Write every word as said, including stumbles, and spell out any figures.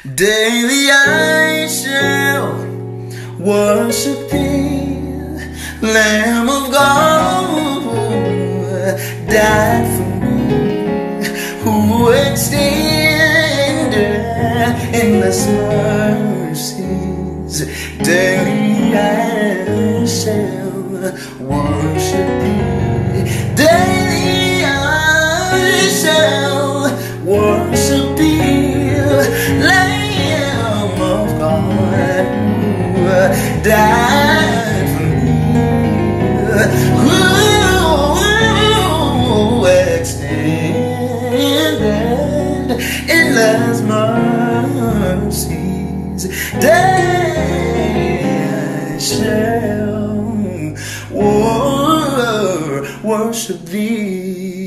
Daily I shall worship Thee, Lamb of God, died for me, who extended endless mercies. Daily I shall worship Thee. Daily I shall worship Thee, Lamb of God, who died for me, who extended endless mercies. Day I shall wor worship Thee.